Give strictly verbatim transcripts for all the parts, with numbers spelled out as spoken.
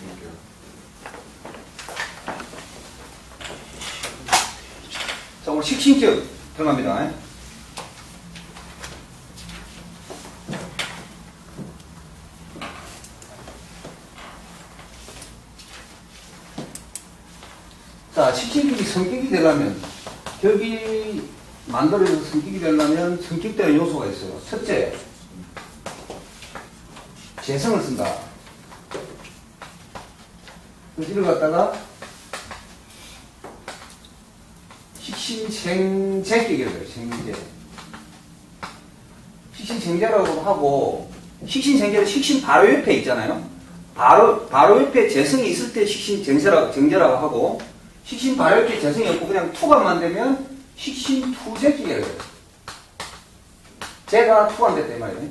자, 오늘 식신격 들어갑니다. 자, 식신격이 성격이 되려면, 격이 만들어져서 성격이 되려면 성격되는 요소가 있어요. 첫째, 재성을 쓴다. 그래서 이걸 갖다가 식신생제격이라고 해요. 생제. 식신생제라고 하고, 식신생제는 식신 바로 옆에 있잖아요. 바로, 바로 옆에 재성이 있을 때 식신정제라고, 정제라고 하고, 식신 바로 옆에 재성이 없고 그냥 투관만 되면 식신투제격이라고 해요. 제가 투관됐다 이 말이에요.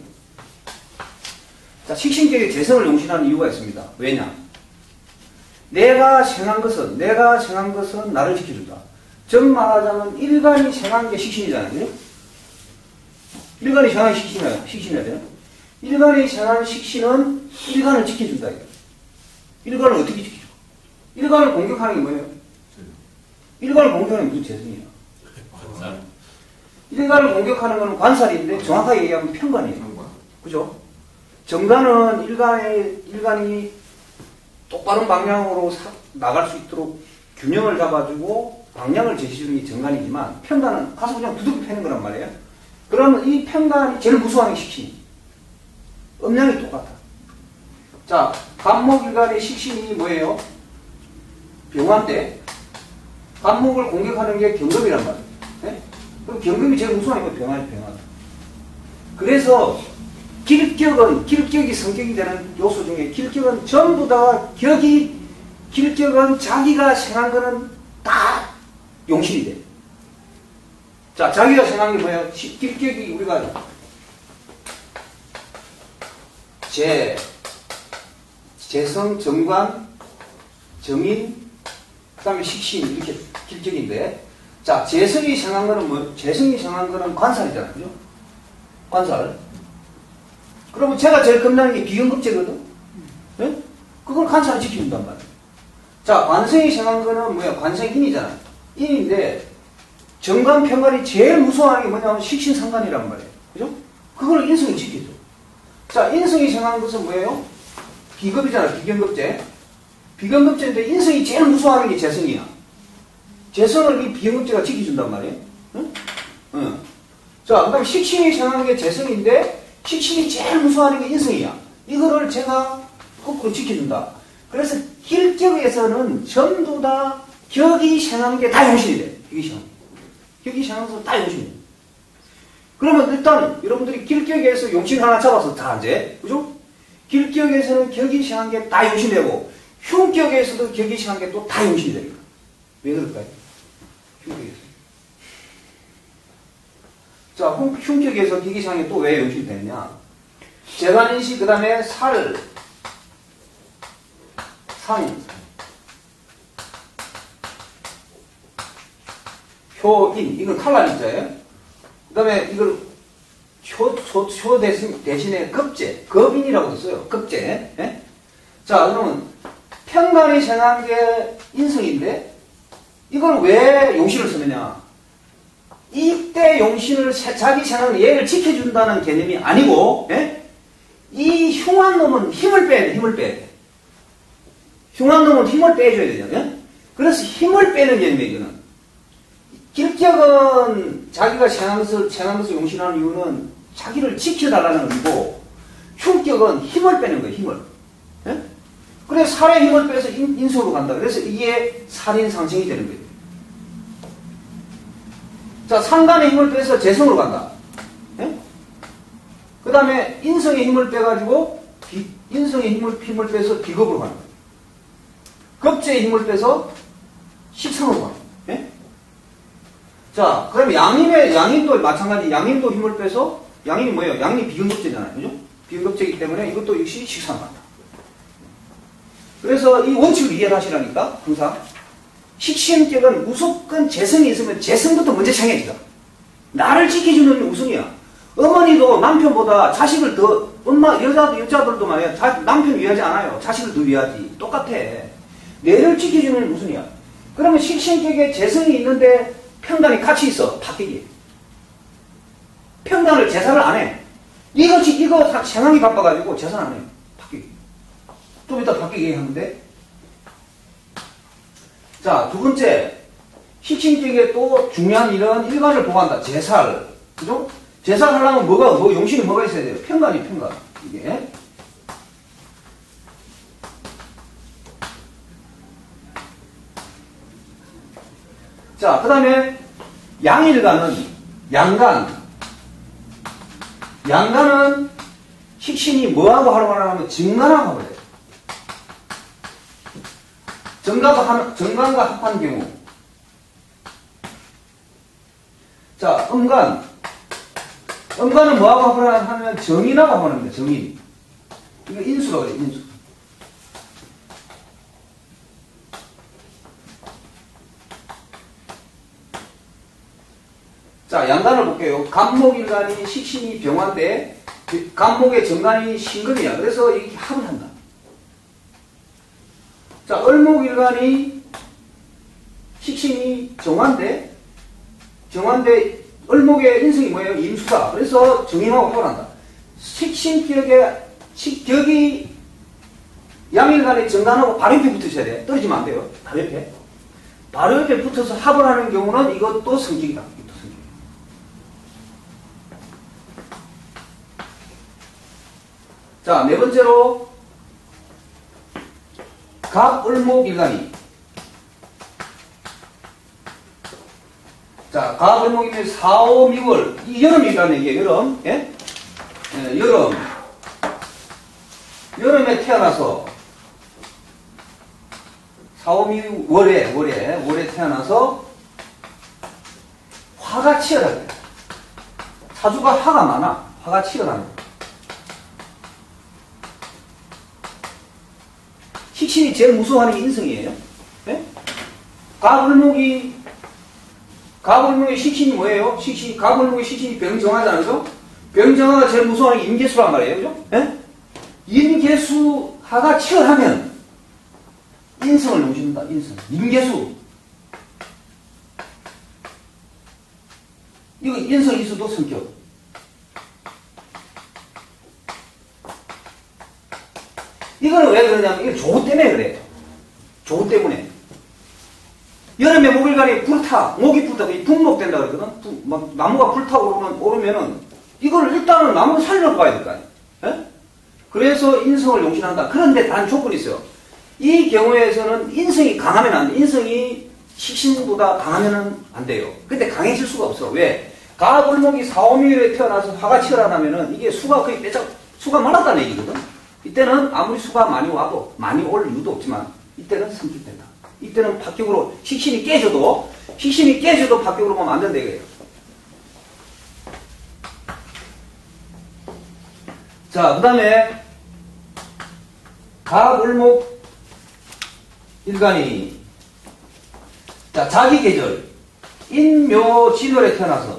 자, 식신격의 재성을 용신하는 이유가 있습니다. 왜냐? 내가 생한 것은, 내가 생한 것은 나를 지켜준다. 즉 말하자면 일간이 생한 게 식신이잖아요. 그죠? 일간이 생한 식신이야, 식신이야 돼요. 일간이 생한 식신은 일간을 지켜준다. 일간을 어떻게 지켜줘? 일간을 공격하는 게 뭐예요? 일간을 공격하는 게 무슨 재성이야? 관살. 일간을 공격하는 건 관살인데 정확하게 얘기하면 편관이에요. 그죠? 정관은 일간의, 일간이 똑바른 방향으로 사, 나갈 수 있도록 균형을 잡아주고 방향을 제시해주는 게 정관이지만 편관은 가서 그냥 두둑이 패는 거란 말이에요. 그러면 이 편관이 제일 무서워하는 게 식신이. 음량이 똑같아. 자, 간목일간의 식신이 뭐예요? 병화 때 간목을 공격하는 게 경금이란 말이에요. 네? 그럼 경금이 제일 무서워하는 게 병화예요, 병화. 그래서 길격은, 길격이 성격이 되는 요소 중에 길격은 전부 다 격이, 길격은 자기가 생한 거는 다 용신이 돼. 자, 자기가 생한 게 뭐예요? 길격이 우리가 재, 재성, 정관, 정인, 그 다음에 식신, 이렇게 길격인데, 자, 재성이 생한 거는 뭐, 재성이 생한 거는 관살이잖아요. 그죠? 관살. 그러면 제가 제일 겁나는 게 비견급제거든? 네? 그걸 관살을 지켜준단 말이에요. 자, 관성이 생한 거는 뭐야? 관성인이잖아요. 인인데, 정관, 편관이 제일 무서워하는 게 뭐냐면 식신상관이란 말이에요. 그죠? 그걸 인성이 지켜줘. 자, 인성이 생한 것은 뭐예요? 비급이잖아, 비견급제. 비견급제인데 인성이 제일 무서워하는 게 재성이야. 재성을 이 비견급제가 지켜준단 말이에요. 응? 응. 자, 그 다음에 식신이 생한 게 재성인데, 식신이 제일 무서워하는 게 인성이야. 이거를 제가 거꾸로 지켜준다. 그래서 길격에서는 전부 다 격이 생한 게 다 용신이 돼. 격이 생한. 격이 생한 것은 다 용신이 돼. 그러면 일단 여러분들이 길격에서 용신 하나 잡아서 다 이제, 그죠? 길격에서는 격이 생한 게 다 용신이 되고, 흉격에서도 격이 생한 게 또 다 용신이 됩니다. 왜 그럴까요? 흉격에서. 자, 흉격에서 격이 생한 게 또 왜 용신이 되느냐? 재관인시, 그 다음에 살, 상, 효인, 이건 칼날인자예요. 그 다음에 이걸 효, 효, 효 대신, 대신에 급제, 급인이라고 써요. 급제. 예? 자, 그러면 편관이 생한 게 인성인데 이걸 왜 용신을 쓰느냐? 이때 용신을 자기 생한 얘를 지켜준다는 개념이 아니고, 예? 이 흉한 놈은 힘을 빼야 돼, 힘을 빼야 돼. 흉한 놈은 힘을 빼줘야 되잖아요. 그래서 힘을 빼는 개념이에요, 이거는. 길격은 자기가 생한 것을, 생한 것을 용신하는 이유는 자기를 지켜달라는 의미고, 흉격은 힘을 빼는 거예요, 힘을. 예? 그래서 살의 힘을 빼서 인, 인성으로 간다. 그래서 이게 살인상생이 되는 거예요. 자, 상간의 힘을 빼서 재성으로 간다. 예? 그 다음에 인성의 힘을 빼가지고, 비, 인성의 힘을, 힘을 빼서 비겁으로 가는 거예요. 급제의 힘을 빼서 식상으로 가는 거예요. 예? 자, 그럼 양임의, 양임도 마찬가지, 양임도 힘을 빼서, 양임이 뭐예요? 양임이 비근급제잖아요. 그죠? 비근급제이기 때문에 이것도 역시 식상 간다. 그래서 이 원칙을 이해를 하시라니까, 항상. 식신격은 무조건 재성이 있으면 재성부터 먼저 창해지다. 나를 지켜주는 게 우선이야. 어머니도 남편보다 자식을 더, 엄마, 여자, 여자들도 말이야. 자, 남편 위하지 않아요. 자식을 더 위하지. 똑같아. 뇌를 지켜주는 무슨이야. 그러면 식신격에 재성이 있는데 평단이 같이 있어. 바뀌기. 평단을 제사를 안 해. 이거, 이거 생각이 바빠가지고 제사 안 해. 바뀌기. 좀 이따 바뀌게 하는데. 자, 두 번째. 식신격에 또 중요한 일은 일간을 보고한다. 제사를. 그죠? 제사를 하려면 뭐가, 뭐, 용신이 뭐가 있어야 돼요? 평간이 평간. 이게. 자, 그 다음에 양일간은, 양간. 양간은 식신이 뭐하고 활용을 하냐면 정간하고 합을 해요. 정간과, 정간과 합한 경우. 자, 음간. 음간은 뭐하고 합을 하면 정인하고 합을 합니다. 정인. 이거 인수라고 해요. 인수. 자, 양간을 볼게요. 간목일간이 식신이 병화인데 간목의 정간이 신금이야. 그래서 이렇게 합을 한다. 자, 을목일간이 식신이 정화인데 정화인데 을목의 인성이 뭐예요? 임수다. 그래서 정인하고 합을 한다. 식신격에 식격이 양일간의 정간하고 바로 옆에 붙으셔야 돼. 떨어지면 안 돼요. 바로 옆에. 바로 옆에 붙어서 합을 하는 경우는 이것도 성격이다. 자, 네 번째로 갑을목일간이. 자, 갑을목이면 사, 오, 미월. 이 여름이라는 얘기예요. 여름. 예? 예, 여름. 여름에 태어나서 사, 오, 미월에 월에 월에 태어나서 화가 치열하게. 사주가 화가 많아. 화가 치열하네. 식신이 제일 무서워하는 게 인성이에요. 네? 갑을목이, 갑을목의 식신이 뭐예요? 식신, 갑을목의 식신이 병정화잖아요. 그죠? 병정화가 제일 무서워하는 게 임계수란 말이에요. 그죠? 네? 임계수화가 치열하면 인성을 용신다. 인성. 임계수. 이거 인성 이수도 성격. 이거는 왜 그러냐면, 이거 조우 때문에 그래요. 조우 때문에. 여름에 목일간이 불타, 목이 불타, 분목된다 그러거든? 부, 막, 나무가 불타 오르면, 오르면은, 이걸 일단은 나무를 살려 봐야 될 거 아니에요. 예? 그래서 인성을 용신한다. 그런데 단 조건이 있어요. 이 경우에서는 인성이 강하면 안 돼. 인성이 식신보다 강하면 안 돼요. 근데 강해질 수가 없어. 왜? 갑을목이 사, 오미일에 태어나서 화가 치열하다면은, 이게 수가 거의 빼짝, 수가 말랐다는 얘기거든? 이때는 아무리 수가 많이 와도 많이 올 이유도 없지만 이때는 성립된다. 이때는 박격으로 식신이 깨져도 식신이 깨져도 박격으로 보면 안 된다 이거예요. 자, 그 다음에 갑을목 일간이 자 자기 계절 인묘진월에 태어나서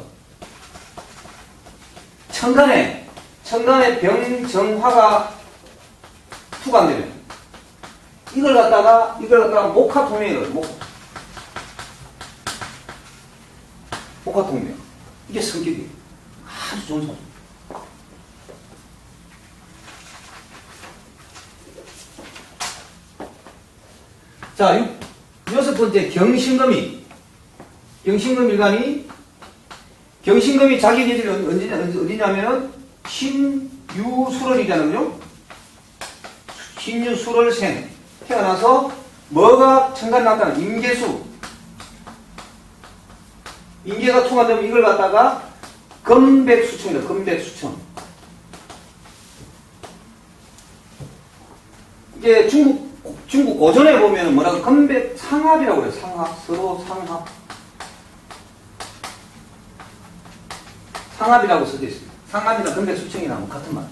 천간에 천간에 병정화가 투간되면 이걸 갖다가 이걸 갖다가 목화통명을 목 목화통명 이게 성격이에요. 아주 좋은 사주. 자, 육, 여섯 번째 경신금이 경신금 일간이 경신금이 자기 계절이 어디냐, 어디냐면은 신유술월이잖아요. 신유술월생 태어나서 뭐가 천간 나타나 임계수 임계가 통하되면 이걸 갖다가 금백수청이다. 금백수청 이게 중국 중국 고전에 보면 뭐라고 금백상합이라고 그래요. 상합 서로 상합 상합이라고 써져 있습니다. 상합이나 금백수청이나 뭐 같은 말.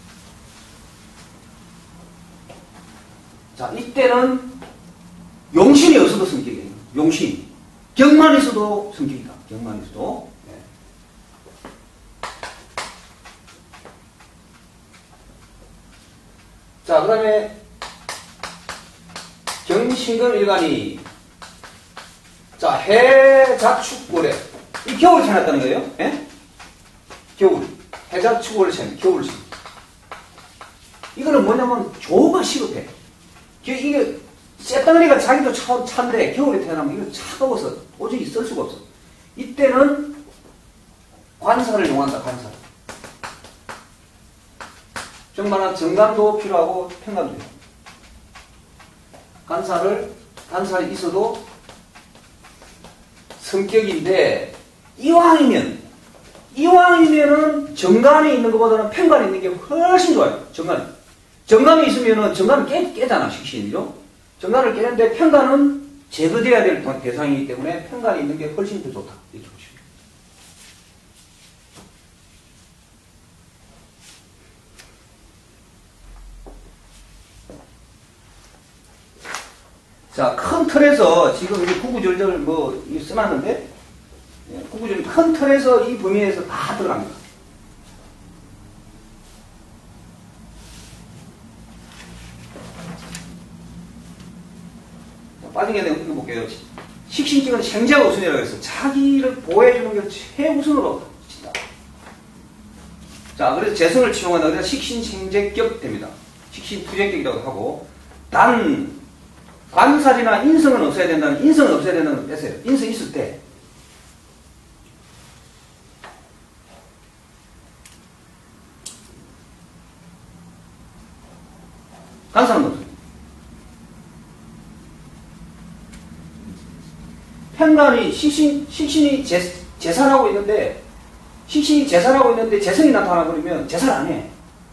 자, 이때는 용신이 없어도 성격이에요. 용신. 격만 있어도 성격이다. 격만 있어도. 네. 자, 그 다음에 경신금일간이 자, 해자축월에 이 겨울을 지났다는 거예요. 예? 겨울. 해자축월을 지났 겨울을 지났 이거는 뭐냐면 조가 시급해. 이게 쇳덩어리가 자기도 차, 차인데 겨울에 태어나면 이거 차가워서 도저히 쓸 수가 없어. 이때는 관사를 용한다. 관사. 정말은 정감도 필요하고 평감도 필요하고. 관사를 관사를 있어도 성격인데 이왕이면 이왕이면은 정관에 있는 것보다는 평관에 있는 게 훨씬 좋아요. 정관. 정관이 있으면은 정관은 깨, 깨잖아. 식신이죠. 정관을 깨는데 평관은 제거돼야 될 대상이기 때문에 평관에 있는 게 훨씬 더 좋다. 이렇게 보시면. 자, 큰 틀에서 지금 이게 구구절절 뭐 써놨는데 구구절 큰 틀에서 이 범위에서 다 들어갑니다. 빠진 게 내가 읽어볼게요. 식신격은 생자가 우선이라고 해서 자기를 보호해주는 게 최우선으로 친다. 자, 그래서 재성을 치용한다. 그래서 식신생재격 됩니다. 식신투재격이라고 하고, 단 관살이나 인성은 없어야 된다는, 인성은 없어야 된다는 걸 뺐어요. 인성이 있을 때 관살은 없어요. 평관이 식신, 식신이 재, 재산하고 있는데, 식신이 재산하고 있는데 재성이 나타나버리면 재산 안 해.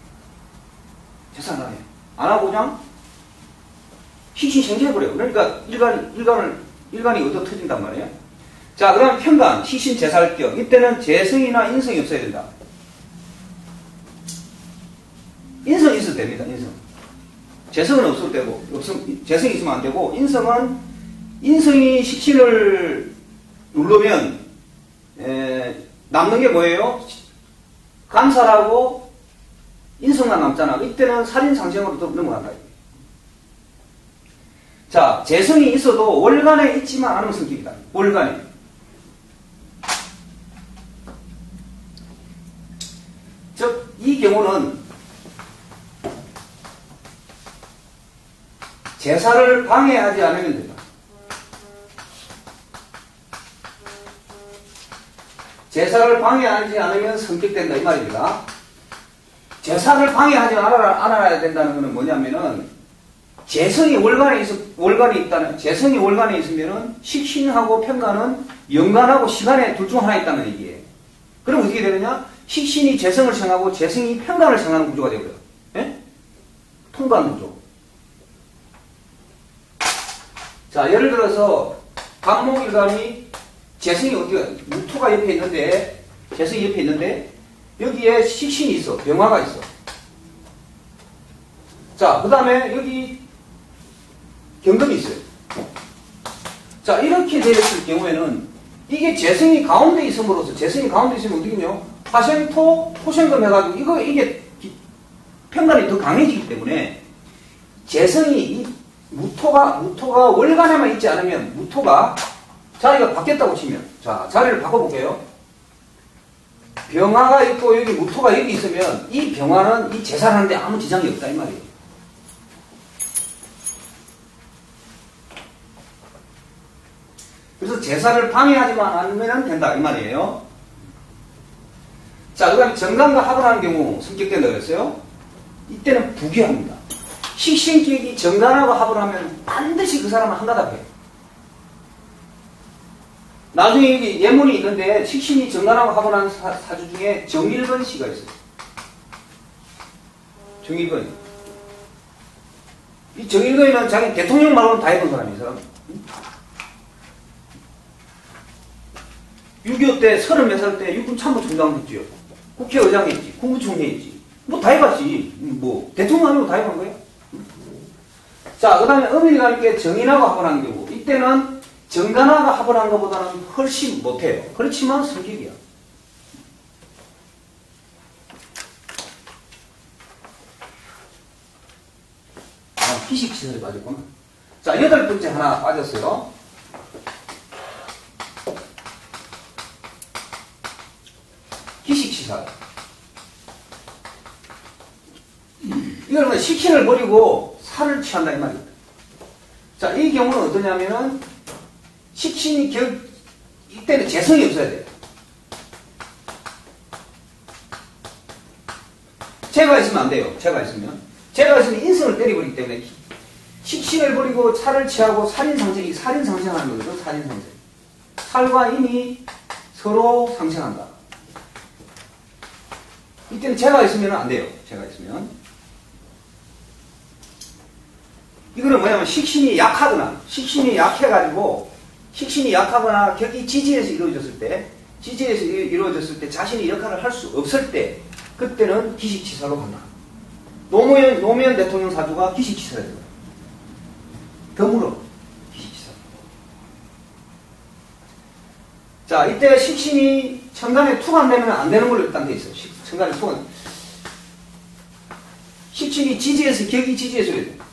재산 안 해. 안 하고 그냥 식신이 생겨버려요. 그러니까 일간, 일간을, 일간이 얻어 터진단 말이에요. 자, 그럼 평관, 식신 재살격. 이때는 재성이나 인성이 없어야 된다. 인성이 있어도 됩니다, 인성. 재성은 없어도 되고, 없음, 재성이 있으면 안 되고, 인성은 인성이 식신을 누르면 에, 남는 게 뭐예요? 간살하고 인성만 남잖아. 이때는 살인상생으로 넘어간다. 자, 재성이 있어도 월간에 있지만 않으면 성격이다. 월간에. 즉, 이 경우는 제사를 방해하지 않으면 된다. 제사를 방해하지 않으면 성격된다 이 말입니다. 제사를 방해하지 않아야, 않아야 된다는 것은 뭐냐면은 재성이 월간에 있어 월간에 있다는 재성이 월간에 있으면은 식신하고 평간은 연간하고 시간에 둘 중 하나 있다는 얘기예요. 그럼 어떻게 되느냐? 식신이 재성을 생하고 재성이 평간을 생하는 구조가 되고요. 예? 통관 구조. 자, 예를 들어서 갑목일간이 재성이 어디가, 무토가 옆에 있는데, 재성이 옆에 있는데, 여기에 식신이 있어. 병화가 있어. 자, 그 다음에 여기 경금이 있어요. 자, 이렇게 되었을 경우에는, 이게 재성이 가운데 있음으로써, 재성이 가운데 있으면 어떻게요? 화생토, 토생금 해가지고, 이거, 이게, 평간이 더 강해지기 때문에, 재성이, 이 무토가, 무토가 월간에만 있지 않으면, 무토가, 자리가 바뀌었다고 치면, 자, 자리를 바꿔볼게요. 병화가 있고 여기 무토가 여기 있으면 이 병화는 이 재산하는데 아무 지장이 없다 이 말이에요. 그래서 제사를 방해하지만 않으면 된다 이 말이에요. 자, 그 다음에 정관과 합을 하는 경우 성격된다고 그랬어요. 이때는 부귀합니다. 식신격이 정관하고 합을 하면 반드시 그 사람은 한가닥해요. 나중에 여기 예문이 있는데 식신이 정관하고 합을 하는 사, 사주 중에 정일건 씨가 있어요. 정일건. 이 정일건이는 자기 대통령 말고는 다 해본 사람이에요. 사람. 육이오 때 서른 몇 살 때 육군 참모총장 했지요. 국회의장 했지. 국무총리 했지. 뭐 다 해봤지. 뭐 대통령 아니고 다 해본 거예요. 자, 그 다음에 음일과 함께 정인하고 합을 하는 경우 이때는 정관하고 합을 한 것보다는 훨씬 못해요. 그렇지만 성격이야. 기식시설이 빠졌구나. 자, 여덟 번째 하나 빠졌어요. 기식시설. 이걸 뭐 식신을 버리고 살을 취한다 이 말입니다. 자, 이 경우는 어떠냐면은 식신이 결, 이때는 재성이 없어야 돼요. 재가 있으면 안 돼요. 재가 있으면. 재가 있으면 인성을 때려버리기 때문에 식신을 버리고 살을 취하고 살인상생이 살인상생하는 거거든. 살인상생. 살과 인이 서로 상생한다. 이때는 재가 있으면 안 돼요. 재가 있으면. 이거는 뭐냐면 식신이 약하거나 식신이 약해가지고 식신이 약하거나 격이 지지에서 이루어졌을 때 지지에서 이루어졌을 때 자신이 역할을 할 수 없을 때 그때는 기식치사로 간다. 노무현, 노무현 대통령 사주가 기식치사를 해요. 덤으로 기식치사. 자, 이때 식신이 천간에 투관되면 안 되는 걸로 일단 돼 있어요. 천간에 투관. 식신이 지지에서 격이 지지에서 이래야 돼요.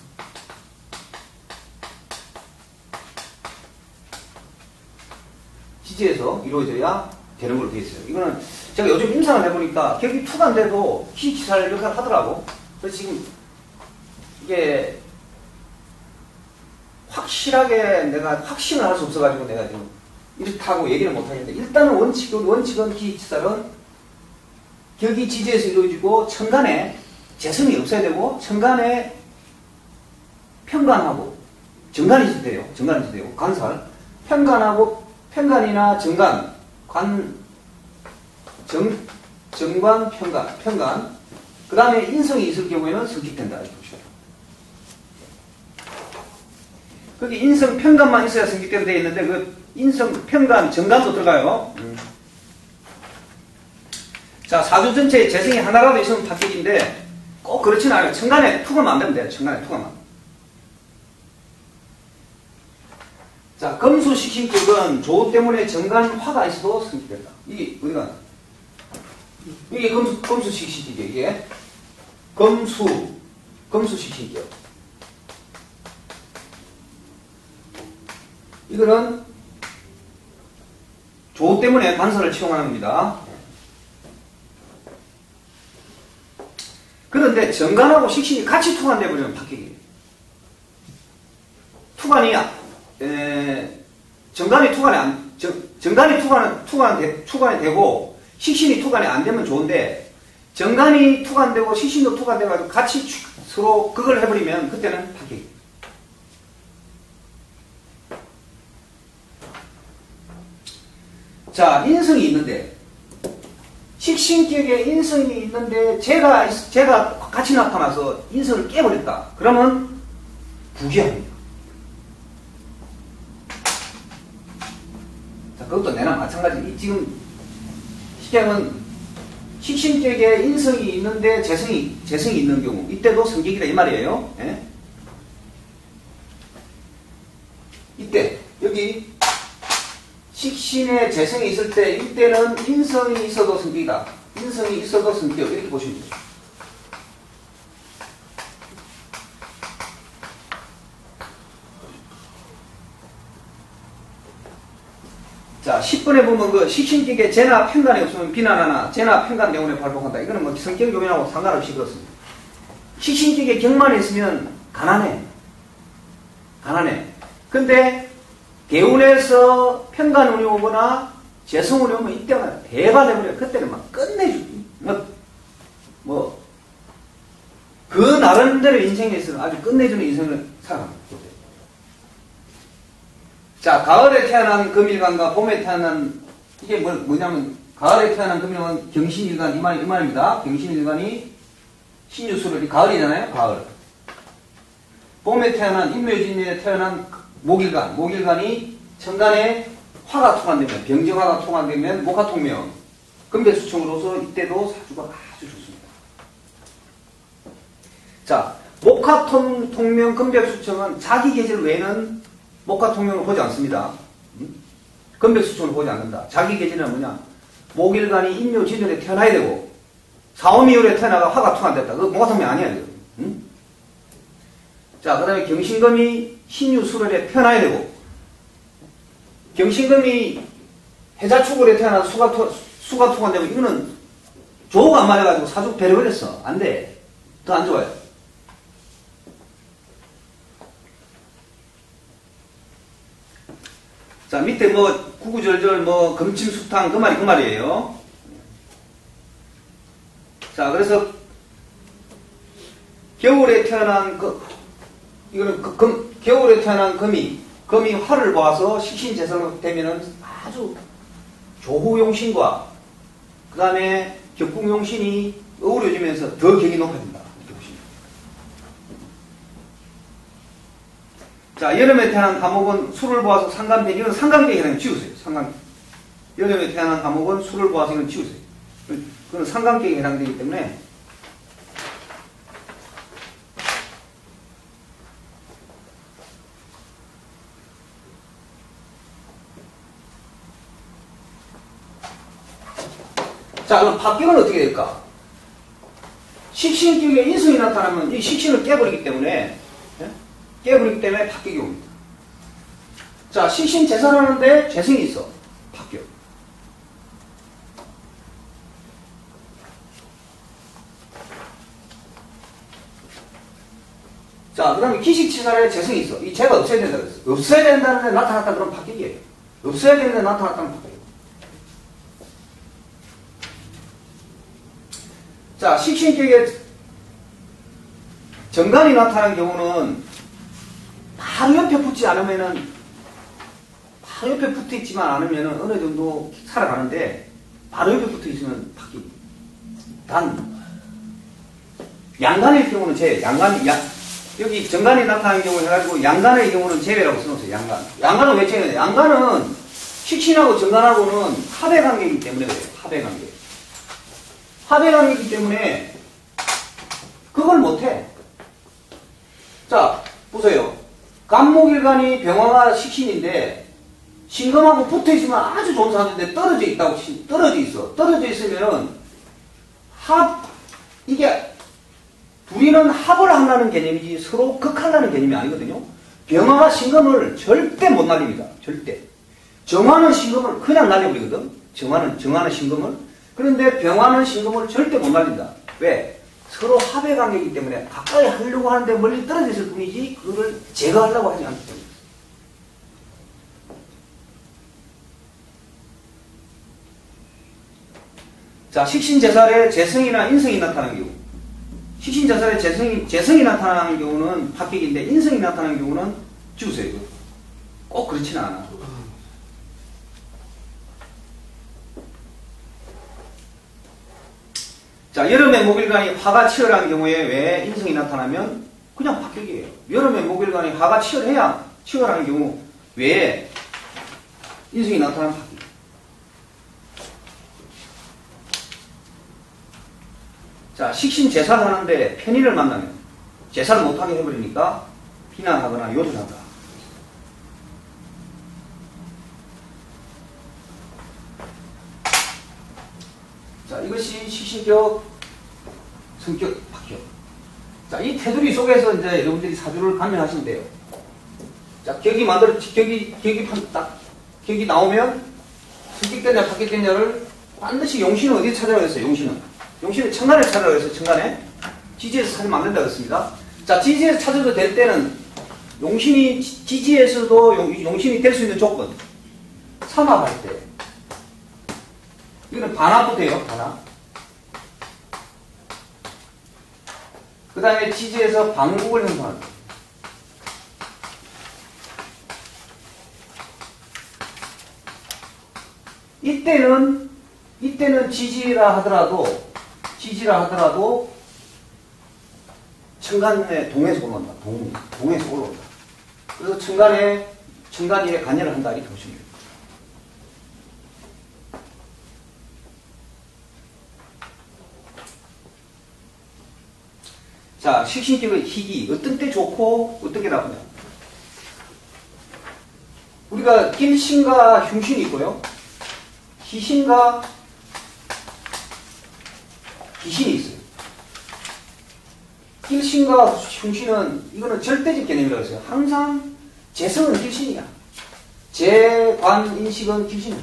지지에서 이루어져야 되는 걸로 되어 있어요. 이거는 제가 요즘 임상을 해보니까 격이 투간돼도 기식치사를 역할을 하더라고. 그래서 지금 이게 확실하게 내가 확신을 할 수 없어가지고 내가 지금 이렇다고 얘기를 못하겠는데 일단은 원칙은, 원칙은 기식치사는 격이 지지에서 이루어지고 천간에 재성이 없어야 되고 천간에 편간하고 정간이 있어야 돼요. 정간이 있어야 되고 간살 편간하고 편간이나 정간, 관, 정, 정관, 편간, 편간. 그 다음에 인성이 있을 경우에는 성직된다. 이렇게 보시면. 거기 인성, 편간만 있어야 성직된다 되어 있는데, 그 인성, 편간, 정간도 들어가요. 음. 자, 사주 전체에 재성이 하나라도 있으면 합격인데, 꼭 그렇진 않아요. 천간에 투가면 안 되면 돼요. 천간에 투가만. 자, 금수 식신격은 조 때문에 정간 화가 있어도 성립된다. 이게 어디가? 이게 금수, 금수 식신격, 이게. 금수, 금수 식신격. 이거는 조 때문에 관사를 채용하는 겁니다. 그런데 정간하고 식신이 같이 투관되어버리면 박격이에요. 투관이 에, 정간이 투간이 안, 정, 정간이 투간, 투간, 되, 투간이 되고, 식신이 투간이 안 되면 좋은데, 정간이 투간되고, 식신도 투간돼가지고, 같이 추, 서로 그걸 해버리면, 그때는 파괴. 자, 인성이 있는데, 식신격에 인성이 있는데, 제가, 제가 같이 나타나서 인성을 깨버렸다. 그러면, 부기합니다. 그것도 내나 마찬가지. 지금 시경은 식신격에 인성이 있는데 재성이 재성이 있는 경우 이때도 성격이다 이 말이에요. 예? 이때 여기 식신에 재성이 있을 때 이때는 인성이 있어도 성격이다. 인성이 있어도 성격 이렇게 보시면 돼요. 자, 십 번에 보면 그 식신격에 재나 편간이 없으면 비난하나 재나 편간 대운에 발복한다. 이거는 뭐 성격 요인하고 상관없이 그렇습니다. 식신격에 격만 있으면 가난해. 가난해. 근데 대운에서 편간운이 오거나 재성운이 오면 이때는 대반해버려요. 그때는 막 끝내주기. 뭐, 뭐, 그 나름대로 인생에서는 아주 끝내주는 인생을 살아갑니다. 자, 가을에 태어난 금일간과 봄에 태어난, 이게 뭐, 뭐냐면, 가을에 태어난 금일간은 경신일간, 이 말, 이 말입니다. 경신일간이 신유술이 가을이잖아요, 가을. 봄에 태어난, 인묘진일에 태어난 목일간, 목일간이 천간에 화가 통한되면, 병정화가 통한되면 목화통명, 금배수청으로서 이때도 사주가 아주 좋습니다. 자, 목화통명, 금배수청은 자기 계절 외에는 목화통명을 보지 않습니다. 금백수청을 보지 않는다. 자기 계절은 뭐냐? 목일간이 인묘진월에 태어나야 되고 사오미월에 태어나가 화가 통한됐다. 그거 목화통명 아니야. 응? 자, 그 다음에 경신금이 신유술월에 태어나야 되고, 경신금이 해자축월에 태어나서 수가, 수가 투관되면 이거는 조가 안 맞아가지고 사주 배려버렸어. 안 돼. 더 안 좋아요. 자, 밑에 뭐, 구구절절, 뭐, 금침수탕, 그 말이 그 말이에요. 자, 그래서, 겨울에 태어난, 그, 이거는, 그, 금, 겨울에 태어난 금이, 금이 화를 봐서 식신재성이 되면은 아주 조후용신과, 그 다음에 격국용신이 어우러지면서 더 격이 높아진다. 자, 여름에 태어난 감옥은 술을 보아서 상간된, 이건 상관계에 해당해 지우세요. 상관계. 여름에 태어난 감옥은 술을 보아서 이건 지우세요. 그건 상관계에 해당되기 때문에. 자, 그럼 합격은 어떻게 될까? 식신격에 인성이 나타나면 이 식신을 깨버리기 때문에, 예? 깨버리기 때문에 합격이 옵니다. 자, 식신 재산하는데 재성이 있어. 합격. 자, 그 다음에 기식치살에 재성이 있어. 이 재가 없어야 된다 그랬어. 없어야 된다는 데 나타났다 그러면 합격이에요. 없어야 되는데 나타났다는 합격이에요. 자, 식신격에 정관이 나타난 경우는 바로 옆에 붙지 않으면은, 바로 옆에 붙어 있지만 않으면은 어느 정도 살아가는데, 바로 옆에 붙어 있으면 바뀝니다. 단, 양간일 경우는 제외, 양간, 양, 여기 정관이 나타난 경우 해가지고 양간의 경우는 제외라고 써놓으세요, 양간. 양간은 왜 제외냐? 양간은 식신하고 정관하고는 합의 관계이기 때문에 그래요, 합의 관계. 합의 관계이기 때문에 그걸 못해. 자, 보세요. 간목일간이 병화가 식신인데 신금하고 붙어있으면 아주 좋은 사람인데 떨어져 있다고, 떨어져 있어. 떨어져 있으면은 합, 이게 둘이는 합을 하려는 개념이지 서로 극하려는 개념이 아니거든요. 병화가 신금을 절대 못 날립니다. 절대. 정화는 신금을 그냥 날려버리거든. 정화는, 정화는 신금을. 그런데 병화는 신금을 절대 못 날린다. 왜? 서로 합의 관계이기 때문에 가까이 하려고 하는데 멀리 떨어져 있을 뿐이지 그거를 제거하려고 하지 않기 때문에. 자, 식신재살에 재성이나 인성이 나타나는 경우. 식신재살에 재성이, 재성이 나타나는 경우는 합격인데 인성이 나타나는 경우는 지우세요. 이거. 꼭 그렇지는 않아. 자, 여름에 목일간이 화가 치열한 경우에 왜 인성이 나타나면 그냥 합격이에요. 여름에 목일간이 화가 치열해야 치열한 경우 왜 인성이 나타나면 합격. 자, 식신 제살하는데 편인을 만나면 제살을 못하게 해버리니까 비난하거나 요술한다. 자, 이것이 식신격, 성격, 합격. 자, 이 테두리 속에서 이제 여러분들이 사주를 감명하시면 돼요. 자, 격이 만들어, 격이, 격이 딱, 격이 나오면 성격됐냐, 합격됐냐를 반드시 용신은 어디 찾아라 했어요, 용신은. 용신은 천간에 찾아라 했어요, 천간에. 지지에서 찾으면 안 된다고 했습니다. 자, 지지에서 찾아도 될 때는 용신이, 지지에서도 용, 용신이 될 수 있는 조건. 삼합할 때. 이거는 반합도 돼요, 반합. 그 다음에 지지에서 방국을 형성한다. 이때는, 이때는 지지라 하더라도, 지지라 하더라도, 천간에 동에서 올라온다. 동, 동에서 올라온다. 그래서 천간에, 천간일에 간여를 한다. 이렇게 보시면 돼요. 자, 식신격의 희기. 어떤 때 좋고, 어떤 게 나쁘냐. 우리가 일신과 흉신이 있고요. 희신과 기신이 있어요. 일신과 흉신은 이거는 절대적 개념이라고 했어요. 항상 재성은 길신이야. 재관인식은 길신이야.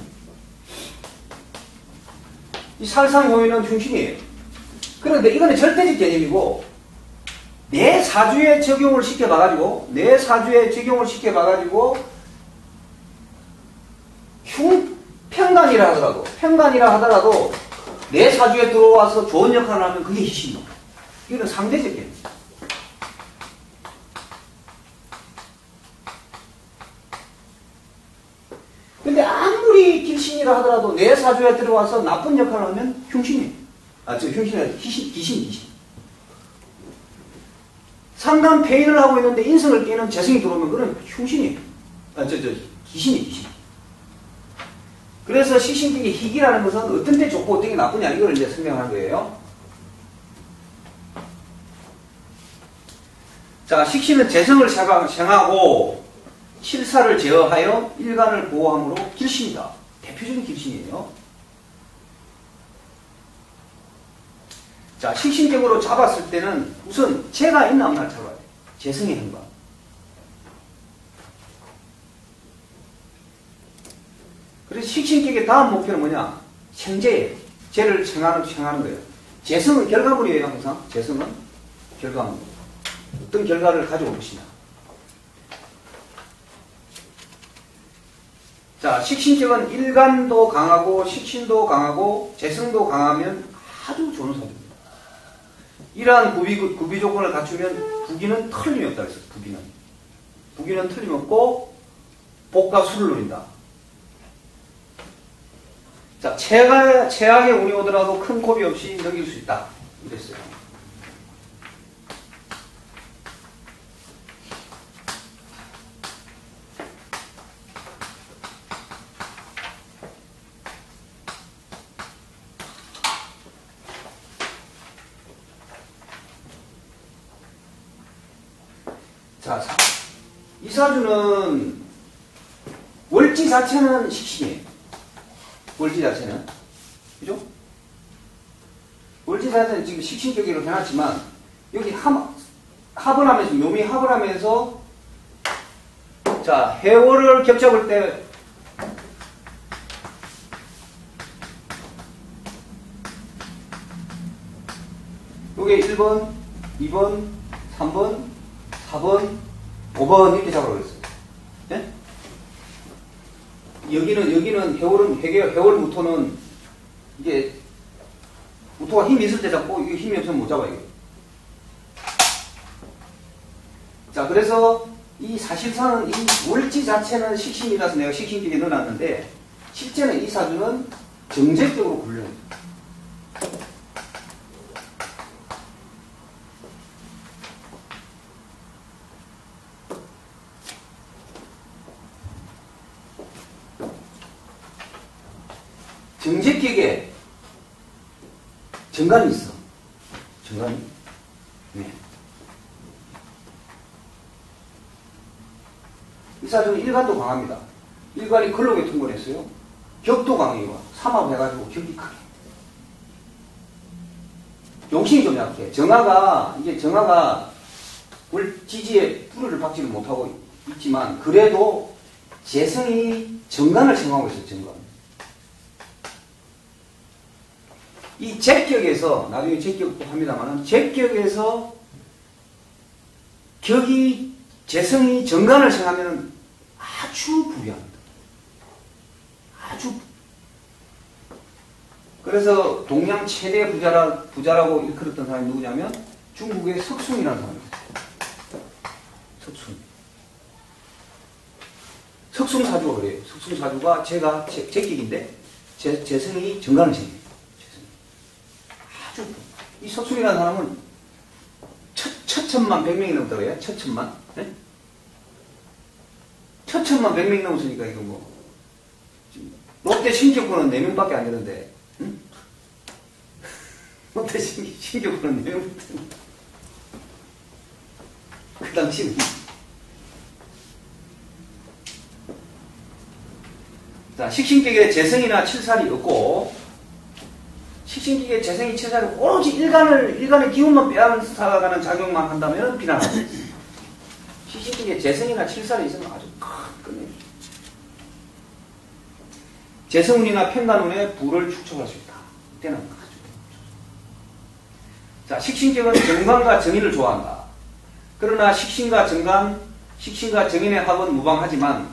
이 살상효인은 흉신이에요. 그런데 이거는 절대적 개념이고 내 사주에 적용을 시켜봐가지고 내 사주에 적용을 시켜봐가지고 흉 편간이라 하더라도 편간이라 하더라도 내 사주에 들어와서 좋은 역할을 하면 그게 희신이야. 이거는 상대적 개념. 근데 아무리 길신이라 하더라도 내 사주에 들어와서 나쁜 역할을 하면 흉신이에요. 아, 저 흉신이 아니라 기신, 기신, 기신. 상담 폐인을 하고 있는데 인성을 깨는 재성이 들어오면 그건 흉신이에요. 아, 저, 저, 기신이, 기신. 그래서 식신격의 희기라는 것은 어떤 때 좋고 어떤 게 나쁘냐, 이걸 이제 설명하는 거예요. 자, 식신은 재성을 생하고 실사를 제어하여 일간을 보호함으로 길신이다. 대표적인 길신이에요. 자, 식신격으로 잡았을 때는 우선 재가 있나 없나 잡아야 돼. 재성의 현관. 그래서 식신격의 다음 목표는 뭐냐? 생재예요. 재를 생하는, 생하는 거예요. 재성은 결과물이에요, 항상. 재성은 결과물. 어떤 결과를 가져올 것이냐. 자, 식신격은 일간도 강하고 식신도 강하고 재성도 강하면 아주 좋은 사주입니다. 이러한 구비, 구비 조건을 갖추면 부기는 틀림이 없다 그랬어요. 부기는. 부기는 틀림없고 복과 수를 누린다. 자, 최악, 최악의 운이 오더라도 큰 고비 없이 넘길 수 있다. 이랬어요. 자, 이 사주는 월지 자체는 식신이에요. 월지 자체는. 그죠? 월지 자체는 지금 식신격으로 해놨지만, 여기 합, 합을 하면서, 묘미 합을 하면서, 자, 해월을 겹쳐볼 때, 요게 일 번, 이 번, 삼 번, 사 번, 오 번 이렇게 잡으라고 그랬어요. 네? 여기는, 여기는 해월은, 해월 무토는 이게 무토가 힘이 있을 때 잡고 이게 힘이 없으면 못 잡아요. 이게. 자, 그래서 이 사실상은 이 월지 자체는 식신이라서 내가 식신격에 넣어놨는데 실제는 이 사주는 정제격으로 굴려요. 정제격에 정관이 있어. 정관이. 네. 이 사주는 일간도 강합니다. 일간이 근록에 통근했어요. 격도 강해요. 삼합해가지고 격이 크게. 용신이 좀 약해. 정화가, 이게 정화가 월 지지에 뿌리를 박지를 못하고 있지만, 그래도 재성이 정관을 생각하고 있어요, 정관. 이 제격에서, 나중에 제격도 합니다만은, 제격에서 격이, 재성이 정관을 생각하면 아주 부유합니다. 아주. 그래서 동양 최대 부자라, 부자라고 일컬었던 사람이 누구냐면, 중국의 석순이라는 사람이에요. 석순. 석순사주가 그래요. 석순사주가 제가 제, 제격인데, 제, 재성이 정관을 생각해요. 이 석순이라는 사람은 첫, 첫천만 백명이 넘었다고 해요. 첫천만. 네? 첫천만 백명이 넘었으니까 이거 뭐. 롯데 신격군은 네 명밖에 안 되는데. 응? 롯데 신격군은 네 명밖에 안 되는데. 그 당시는. 자, 식신격에 재성이나 칠살이 없고, 식신기계 재생이 치사를 오로지 일간을, 일간의 기운만 빼앗아가는 작용만 한다면 비난하고 있습니다. 식신기계 재생이나 칠살이 있으면 아주 큰 끝내줍니다. 재성운이나 편간운에 부를 축적할 수 있다. 이때는 아주. 자, 식신격은 정관과 정인을 좋아한다. 그러나 식신과 정관, 식신과 정인의 합은 무방하지만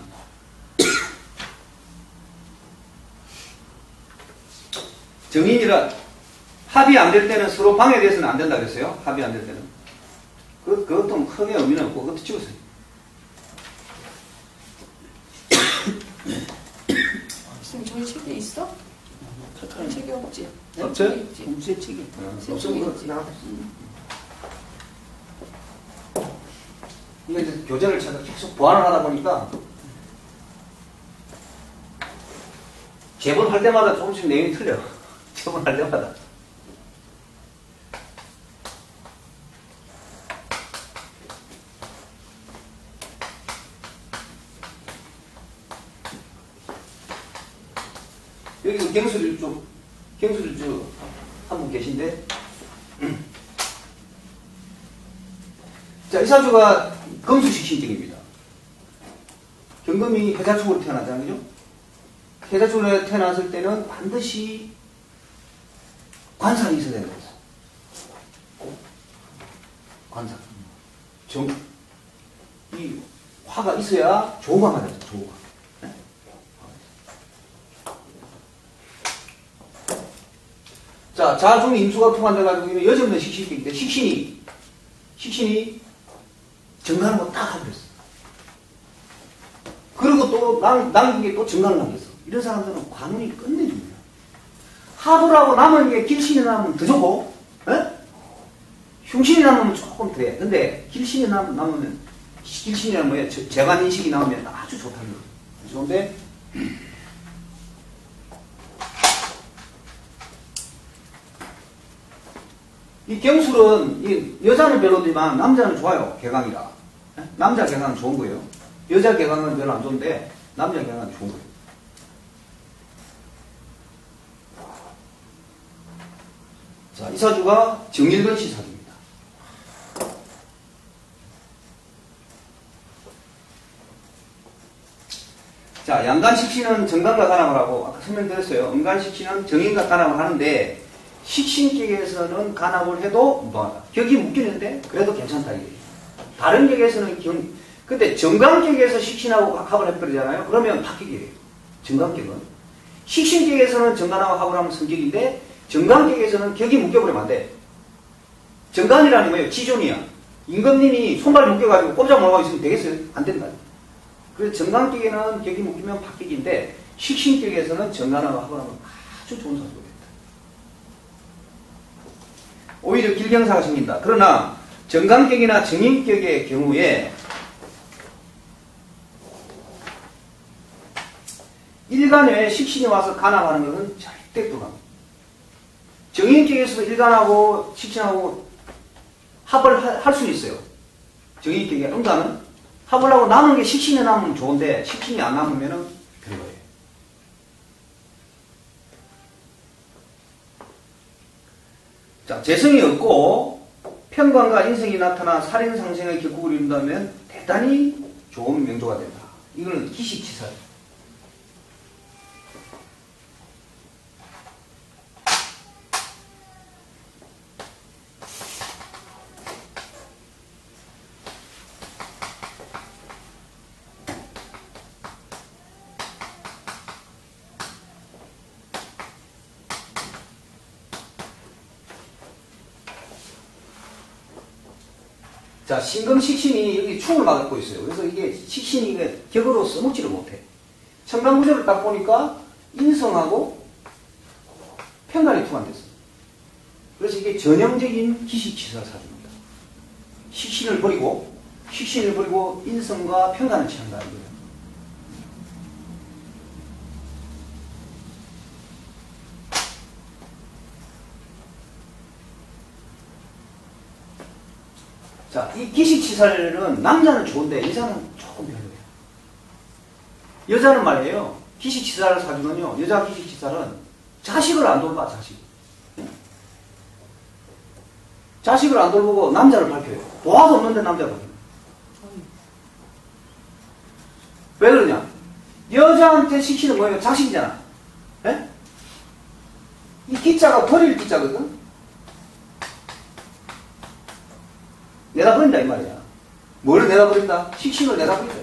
정인이라 합이 안 될 때는 서로 방해돼서는 안 된다 그랬어요. 합이 안 될 때는. 그, 그것도 크게 의미는 없고, 그것도 찍었어요. 지금 저희 책에 있어? 저희 책에 없지? 없죠? 무쇠 책이 없으면 있지. 이게 이제 교재를 제가 계속 보완을 하다 보니까 제본할 때마다 조금씩 내용이 틀려. 제본할 때마다. 여기 경수일주, 경수일주 한 분 계신데, 자, 이 사주가 금수식신격입니다. 경금이 해자축으로 태어나잖아요, 그죠? 해자축으로 태어났을 때는 반드시 관상이 있어야 되는 거죠. 관상. 정, 이 화가 있어야 조화가 되죠, 조화. 자, 자중 임수가 통한돼가지고 여점은 식신인데 식신이 식신이 정관한 거 딱 하고 있어. 그리고 또 남, 남긴 게 또 정관을 남겼어. 이런 사람들은 관운이 끝내줍니다. 합을 하고 남은 게 길신이 남으면 더 좋고, 에? 흉신이 남으면 조금 더해. 근데 길신이 남, 남으면 길신이라는 뭐예요? 재관인식이 나오면 아주 좋다는 거예요. 좋은데 이 경술은 이 여자는 별로지만 남자는 좋아요. 개강이라. 남자 개강은 좋은 거예요. 여자 개강은 별로 안 좋은데 남자 개강은 좋은 거예요. 자, 이 사주가 정일근시 사주입니다. 자, 양간식신은 정관과 간합을 하고 아까 설명드렸어요. 음간식신은 정인과 간합을 하는데 식신격에서는 간합을 해도 무방하다. 격이 묶이는데 그래도 괜찮다 이게. 다른 격에서는 격, 근데 정관격에서 식신하고 합을 해버리잖아요. 그러면 바뀌게 돼요. 정관격은. 식신격에서는 정관하고 합을 하면 성격인데 정관격에서는 격이 묶여버리면 안 돼. 정관이라는 거예요. 지존이야. 임금님이 손발 묶여가지고 꼼짝 못하고 있으면 되겠어요? 안 된다. 그래서 정관격에는 격이 묶이면 바뀌기인데 식신격에서는 정관하고 합을 하면 아주 좋은 사주가 돼요. 오히려 길경사가 생긴다. 그러나 정관격이나 정인격의 경우에 일간에 식신이 와서 간합하는 것은 절대 불가합니다. 정인격에서도 일간하고 식신하고 합을 할 수 있어요. 정인격의 음간은 합을 하고 남은 게 식신이 남으면 좋은데 식신이 안 남으면 별로예요. 자, 재성이 없고 편관과 인성이 나타나 살인상생의 격국을 이룬다면 대단히 좋은 명조가 된다. 이거는 기식치살. 자, 신금 식신이 여기 충을 막고 있어요. 그래서 이게 식신이 격으로 써먹지를 못해. 천간구조를 딱 보니까 인성하고 편간이 투관됐어. 그래서 이게 전형적인 기식치살 사주입니다. 식신을 버리고, 식신을 버리고 인성과 편간을 취한다. 이거예요. 자, 이 기식치살은 남자는 좋은데 여자는 조금 별로예요. 여자는 말이에요. 기식치살 사주는요. 여자 기식치살은 자식을 안 돌봐. 자식. 자식을 안 돌보고 남자를 밝혀요. 도화도 없는데 남자를 밝혀요. 왜 그러냐? 여자한테 시키는 뭐예요? 자식이잖아. 예? 이 기자가 버릴 기자거든? 내다 버린다, 이 말이야. 뭘 내다 버린다? 식신을 내다 버린다.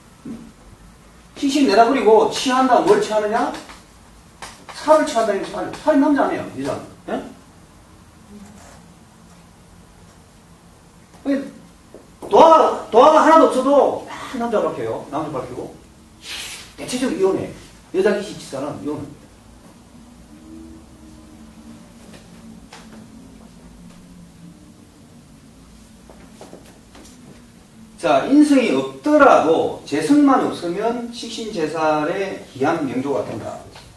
식신 내다 버리고 취한다. 뭘 취하느냐? 살을 취한다는 게 살. 살이 남자 아니에요, 여자. 예? 도화가, 도화가 하나도 없어도 다 남자 밝혀요. 남자 밝히고. 대체적으로 이혼해. 여자 기시치사는 이혼합니다. 자, 인성이 없더라도 재성만 없으면 식신재살의 기한 명조가 된다.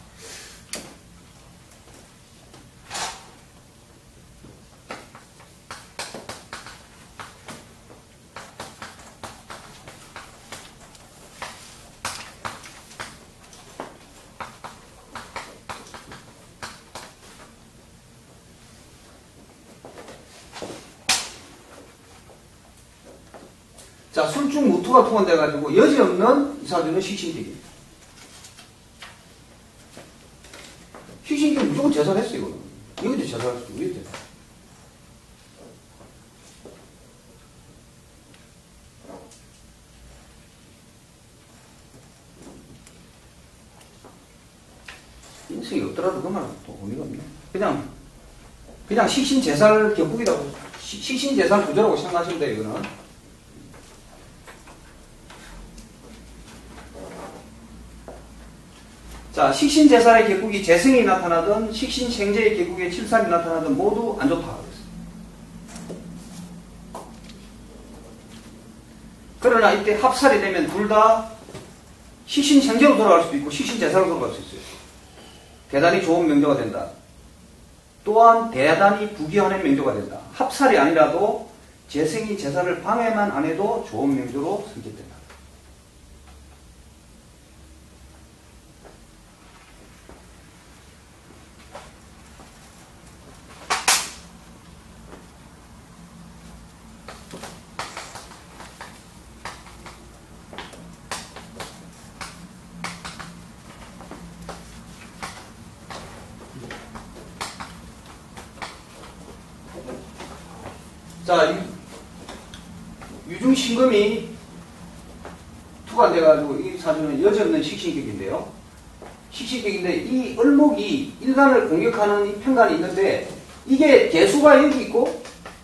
자, 술중 무토가 통한돼가지고 여지없는 이사주는 식신격이에요. 식신격 무조건 재살했어요, 이거는. 이것도 재살했어, 이것도. 인성이 없더라도 그 말은 또 의미가 없네. 그냥, 그냥 식신재살 격국이라고, 식신재살 구조라고 생각하시면 돼요, 이거는. 자, 식신재살의 격국이 재성이 나타나든 식신생재의 격국에 칠살이 나타나든 모두 안 좋다. 그러나 이때 합살이 되면 둘 다 식신생재로 돌아갈 수도 있고 식신재살로 돌아갈 수 있어요. 대단히 좋은 명조가 된다. 또한 대단히 부귀하는 명조가 된다. 합살이 아니라도 재성이 재살을 방해만 안 해도 좋은 명조로 성립된다. 자, 유중신금이 투과돼가지고 이 사주는 여지없는 식신격인데요. 식신격인데 이 을목이 일간을 공격하는 이 편간이 있는데 이게 개수가 여기 있고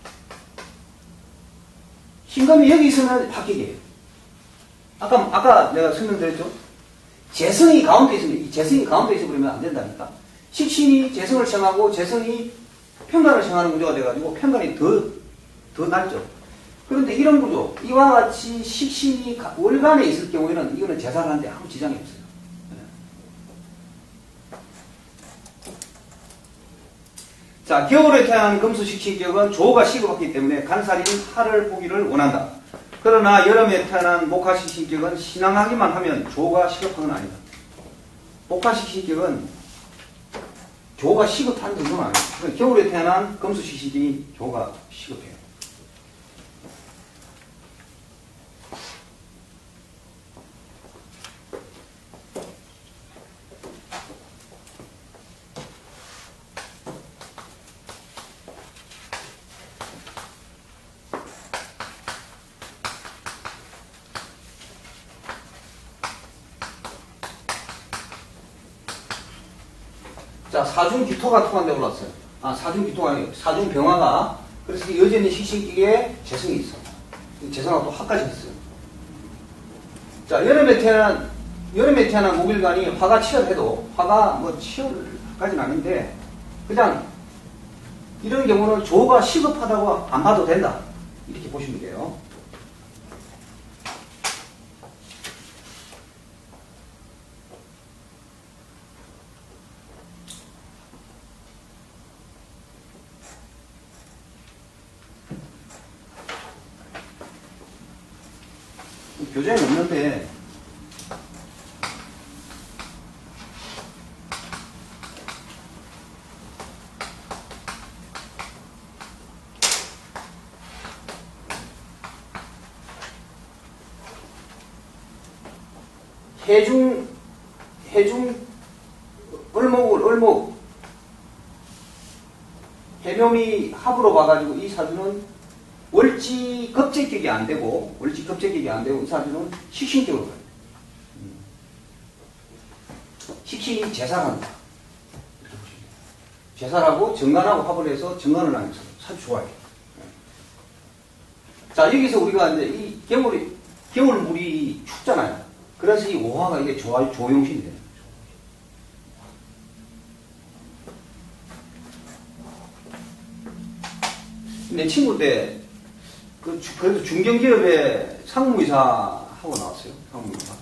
신금이 여기 있으면 합격이에요. 아까, 아까 내가 설명드렸죠? 재성이 가운데 있으면, 이 재성이 가운데 있어버리면 안 된다니까. 식신이 재성을 정하고 재성이 편간을 정하는 구조가 돼가지고 편간이 더 더 낫죠. 그런데 이런 구조, 이와 같이 식신이 월간에 있을 경우에는 이거는 재살하는데 아무 지장이 없어요. 네. 자, 겨울에 태어난 금수 식신격은 조가 시급하기 때문에 간살인 하를 보기를 원한다. 그러나 여름에 태어난 목화 식신격은 신앙하기만 하면 조가 시급한 건 아니다. 목화 식신격은 조가 시급한 정도는 아니에요. 겨울에 태어난 금수 식신격이 조가 시급해요. 자, 사중기토가 통한데 올랐어요. 아, 사중기토가 아니에요. 사중병화가. 그래서 여전히 식신기에 재성이 있어. 재성하고 또 화까지 있어요. 자, 여름에 태어난, 여름에 태어난 목일간이 화가 치열해도, 화가 뭐 치열까지는 아닌데, 그냥, 이런 경우는 조가 시급하다고 안 봐도 된다. 이렇게 보시면 돼요. 교재는 없는데 해중, 해중, 을목을, 을목, 해묘미 합으로 봐가지고 이 사주는 월지 급제격이 안 되고, 월지 급제격이 안 되고, 이 사주는 식신격으로 가요. 식신이 제살한다. 제살하고 정관하고 합을 해서 정관을 하면서 사주 좋아요. 자, 여기서 우리가 이제 이 겨울이, 겨울물이 춥잖아요. 그래서 이 오화가 이게 조, 조용신이 돼요. 내 친구 때, 그, 그래도 중견기업에 상무이사 하고 나왔어요. 상무이사.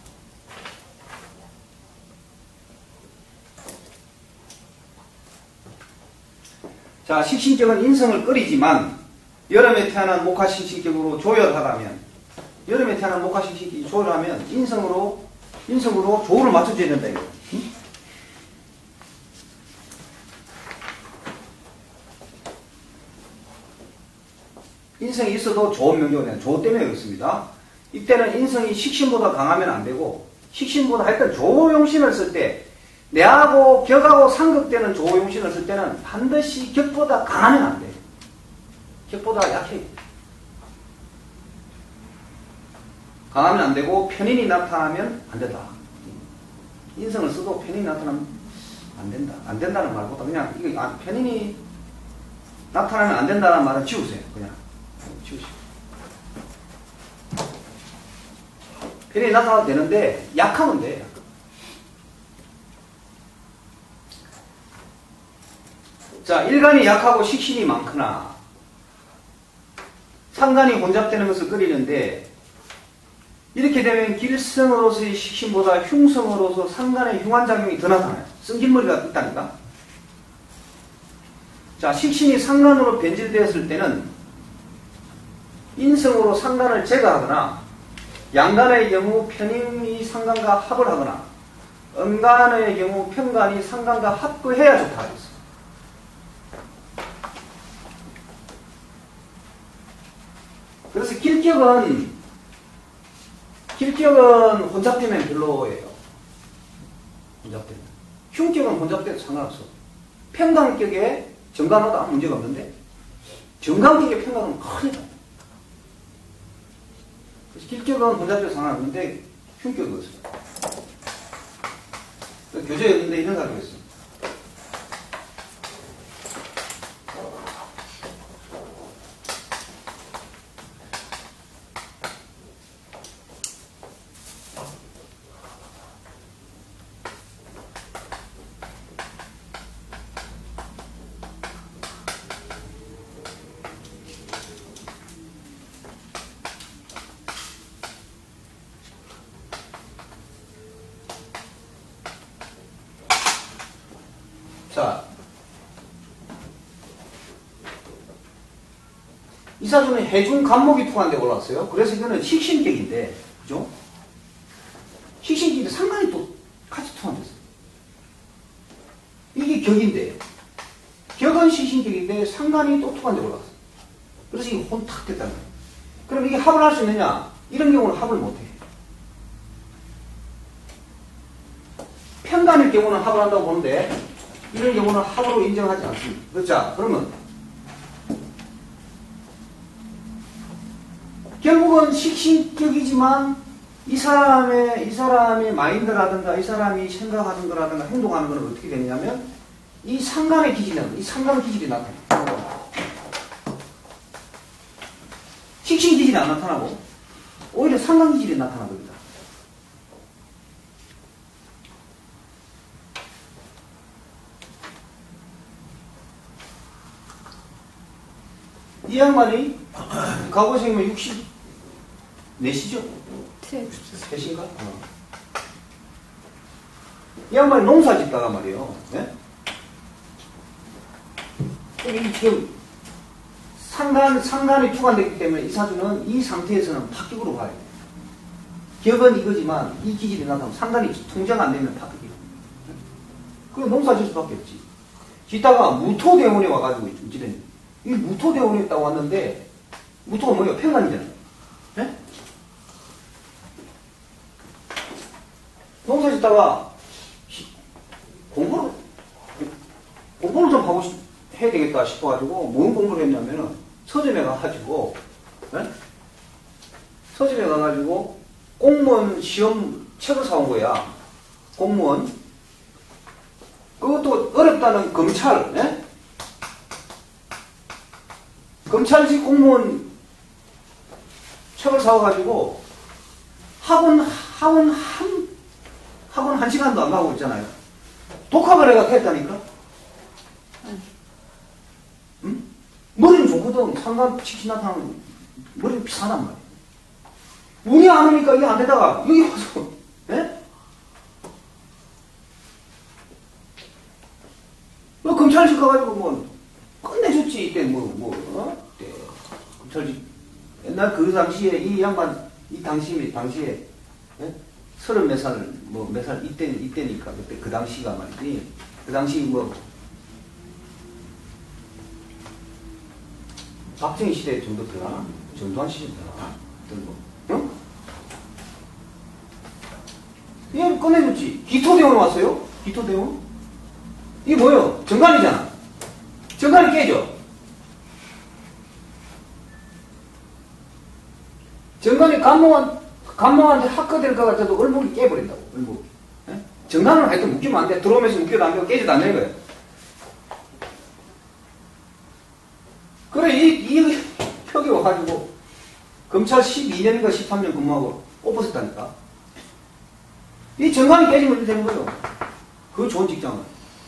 자, 식신격은 인성을 끓이지만, 여름에 태어난 목화식신격으로 조열하다면, 여름에 태어난 목화식신격이 조열하면, 인성으로, 인성으로 조를 맞춰줘야 된다, 이거. 응? 인성이 있어도 좋은 명령이 되는 조 때문에 그렇습니다. 이때는 인성이 식신보다 강하면 안 되고, 식신보다 하여튼 조용신을 쓸 때, 내하고 격하고 상극되는 조용신을 쓸 때는 반드시 격보다 강하면 안 돼. 격보다 약해. 강하면 안 되고 편인이 나타나면 안 된다. 인성을 써도 편인이 나타나면 안 된다. 안 된다는 말보다 그냥 이거 편인이 나타나면 안 된다는 말은 지우세요. 그냥 지우시고. 편인이 나타나도 되는데 약하면 돼. 자, 일간이 약하고 식신이 많거나 상간이 혼잡되는 것을 끓이는데 이렇게 되면 길성으로서의 식신보다 흉성으로서 상간의 흉환작용이 더 나타나요. 쓴길머리가 있다니까. 자, 식신이 상간으로 변질되었을 때는 인성으로 상간을 제거하거나 양간의 경우 편인이 상간과 합을 하거나 음간의 경우 편간이 상간과 합거해야 좋다 그랬어. 그래서 길격은 길격은 혼잡되면 별로예요. 혼잡되면. 흉격은 혼잡돼도 상관없어. 평강격에 정관화도 아무 문제가 없는데 정강격에 평강은 큰일 나. 그래서 길격은 혼잡돼도 상관없는데 흉격은 없어요. 교재였는데 이런 가지고 있어요. 자, 이 사주는 해중 간목이 투한데 올라왔어요. 그래서 이거는 식신격인데, 그죠? 식신격인데 상관이 또 같이 투한됐어요. 이게 격인데, 격은 식신격인데 상관이 또 투한데 올라왔어요. 그래서 이게 혼탁 됐다는 거예요. 그럼 이게 합을 할 수 있느냐? 이런 경우는 합을 못해. 편간일 경우는 합을 한다고 보는데, 이런 경우는 합으로 인정하지 않습니다. 그렇죠? 그러면 결국은 식신격이지만 이 사람의 이 사람의 마인드라든가 이 사람이 생각하는 거라든가 행동하는 거는 어떻게 되냐면 이 상간의 기질이 이 상간 기질이 나타나요. 식신 기질이 안 나타나고 오히려 상간 기질이 나타나는 겁니다. 이 양반이 가고생이면 육십사시죠? 셋. 셋인가? 어. 이 양반이 농사 짓다가 말이에요. 네? 이 지금 상간, 상간이 투관됐기 때문에 이 사주는 이 상태에서는 파격으로 가야 돼. 격은 이거지만 이 기질이 나타나면 상간이 통제가 안 되면 파격이에요. 그럼 농사 짓을 수밖에 없지. 짓다가 무토대원에 와가지고 이제 이 무토대원에 있다고 왔는데 무토가 뭐예요? 평간이잖아요. 네? 농사 짓다가 공부를 공부를 좀 하고 싶, 해야 되겠다 싶어가지고 뭔 공부를 했냐면은 서점에 가가지고 네? 서점에 가가지고 공무원 시험 책을 사온 거야. 공무원. 그것도 어렵다는 검찰. 네? 검찰직 공무원 책을 사와가지고 학원 학원 한 학원 한 시간도 안 가고 있잖아요. 독학을 해가 했다니까. 응? 머리는 좋거든. 상관 치킨나탕 머리는 비싸단 말이야. 운이 안 오니까 이게 안 되다가 여기 와서 예? 뭐 검찰직 가가지고 뭐 끝내줬지. 이때 뭐 뭐 어? 이때 검찰직 옛날 그 당시에 이 양반 이 당시 당시에 예? 서른 몇 살 뭐 몇 살 이때 이때니까 그때 그 당시가 말이지. 그 당시 뭐 박정희 시대 정도 되나? 전두환 시대 되나? 어떤 뭐, 응? 얘 꺼내줬지. 기토대원 왔어요? 기토대원? 이게 뭐예요? 정관이잖아. 정관이 깨져. 정관이 감몽한, 감몽한테 학거될 것 같아도 얼목이 깨버린다고, 얼목이. 예? 정관은 하여튼 묶이면 안 돼. 들어오면서 묶여도 안 되고 깨져도 안 되는 거예요. 그래, 이, 이 혁이 와가지고, 검찰 십이 년인가 십삼 년 근무하고 뽑았었다니까. 이 정관이 깨지면 이렇게 되는 거예요. 그 좋은 직장은.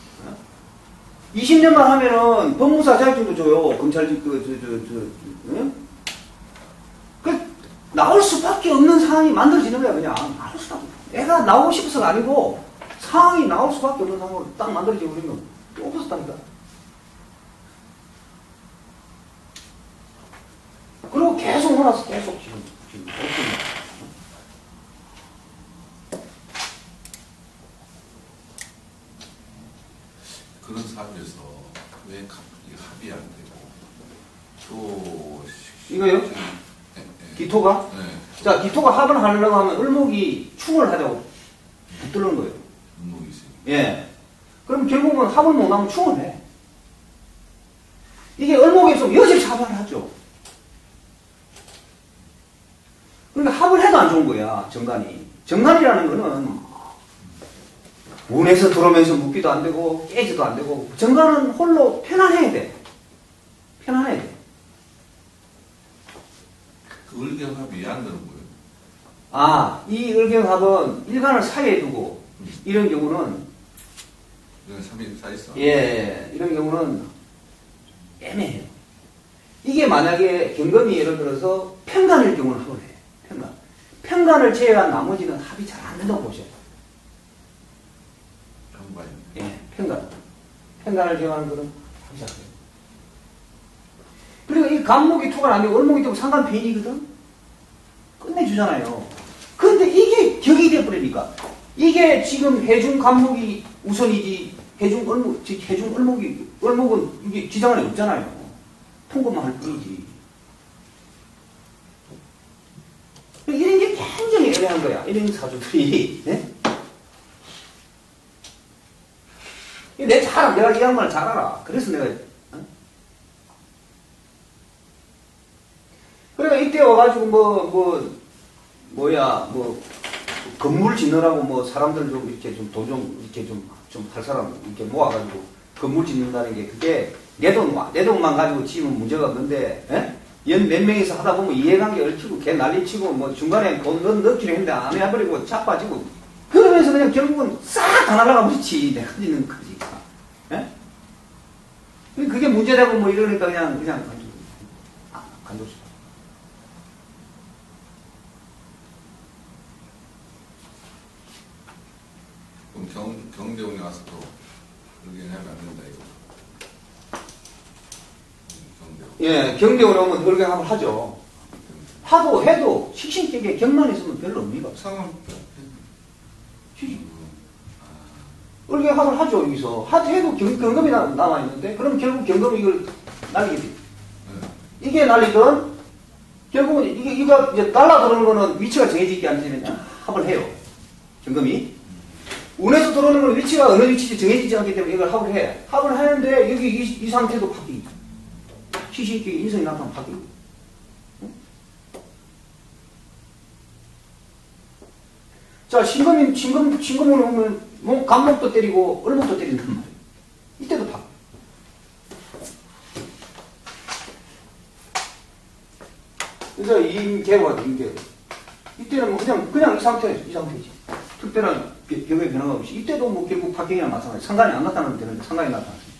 이십 년만 하면은 법무사 자격증도 줘요. 검찰, 그, 저, 저, 저, 응? 그, 나올 수밖에 없는 상황이 만들어지는 거야, 그냥. 나올 수밖에. 애가 나오고 싶어서가 아니고, 상황이 나올 수밖에 없는 상황으로 딱 만들어지고 그러면 뽑았었다니까. 그리고 계속 몰아서 계속 지금, 지금, 그런 사업에서 왜 합의 안 되고 또 이거요? 네, 네. 기토가? 네. 자, 기토가 합을 하려고 하면 을목이 충을 하자고 붙들는 거예요. 운동이 있으니까. 예. 그럼 결국은 합을 못하면 충을 해. 이게 을목이 있으면 여집사발을 하죠. 그러니까 합을 해도 안 좋은 거야, 정관이. 정관이라는 거는 운에서 들어오면서 묶기도 안 되고 깨지도 안 되고 정관은 홀로 편안해야 돼. 편안해야 돼. 그 을경합이 왜 안 되는 거예요? 아, 이 을경합은 일간을 사이에 두고 음. 이런 경우는 이건 삼 일 사 있어. 예, 이런 경우는 애매해요. 이게 만약에 경금이 예를 들어서 편간일 경우는 합을 해. 편간. 편간을 제외한 나머지는 합이 잘 안 된다고 보셔요. 정반이. 예, 편간. 편간을 제외하는 거는 합이 잘 돼요. 그리고 이 간목이 투가 안 되고 을목이 되고 상간 폐인이거든? 끝내주잖아요. 근데 이게 격이 돼버리니까. 이게 지금 해중 간목이 우선이지, 해중 을목, 즉 해중 을목이, 을목은 이게 지장안에 없잖아요. 통과만 할 뿐이지. 이런 게 굉장히 애매한 거야. 이런 사주들이. 네? 내 잘 알아. 내가 이 양반을 잘 알아. 그래서 내가. 어? 그러니까 이때 와가지고 뭐, 뭐, 뭐야, 뭐, 건물 짓느라고 뭐 사람들 좀 이렇게 좀 돈 좀 이렇게 좀, 좀 할 사람 이렇게 모아가지고 건물 짓는다는 게 그게 내 돈, 내 돈만 가지고 지으면 문제가 없는데, 에? 연 몇 명이서 하다 보면 이해관계 얽히고 걔 난리치고 뭐 중간에 돈 넣, 넣기로 했는데 안 해버리고 자빠지고 그러면서 그냥 결국은 싹 다 날아가 버리지. 내가 짓는 거지. 에? 그게 문제라고 뭐 이러니까 그냥, 그냥 간주, 아, 간주수. 그럼 경, 경대원에 와서 또 그렇게 하면 안 된다 이거. 경대원. 예, 경대원에 오면 을경합을 하죠. 하도 해도 식신격에 격만 있으면 별로 의미가 없어. 상황. 을경합을 하죠, 여기서. 하, 해도 경, 경금이 나, 남아있는데, 그럼 결국 경금이 이걸 날리게 돼. 네. 이게 날리든, 결국은 이게, 이거 이제 날라들어오는 거는 위치가 정해지지 않으면 합을 해요. 경금이. 운에서 들어오는 건 위치가 어느 위치인지 정해지지 않기 때문에 이걸 합을 해. 합을 하는데 여기 이, 이 상태도 바뀌고 시시익격의 인성이 나타나면 바뀌고. 응? 자, 신금이, 신금, 신금으로 보면 뭐 간목도 때리고 을목도 때린단 말이에요. 이때도 바뀌고. 그래서 임계와 임계. 이때는 뭐 그냥, 그냥 이 상태, 이 상태지. 특별한 벽의 변화가 없이. 이때도 뭐 결국 파격이랑 마찬가지. 상관이 안 나타나면 되는데 상관이 나타났습니다.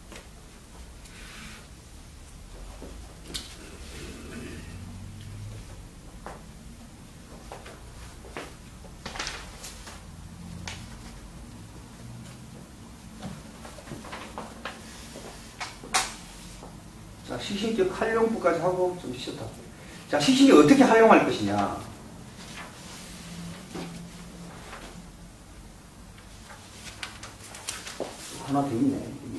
자, 시신격 활용부까지 하고 좀 쉬었다. 자, 시신격 어떻게 활용할 것이냐. 하나 더 있네. 여기.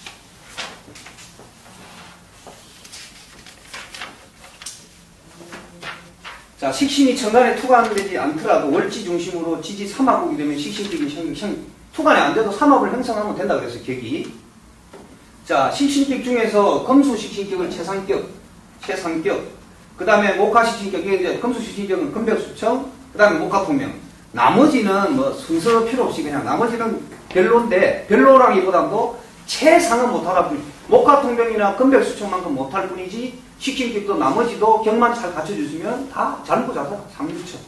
자, 식신이 천간에 투관되지 않더라도 월지 중심으로 지지 삼합국이 되면 식신격이 형, 형, 투관이 안 돼도 삼합을 형성하면 된다 그래서 격이. 자, 식신격 중에서 금수식신격을 최상격, 최상격, 그 다음에 목화식신격, 이게 이제 금수식신격은 금벽수청, 그 다음에 목화통명. 나머지는 뭐 순서 필요 없이 그냥 나머지는 별로인데, 별로라기보다도 최상은 못하라 뿐, 목화통명이나 금벽수청만큼 못할 뿐이지, 식신격도 나머지도 격만 잘 갖춰주시면 다 잘고 자다. 상류청.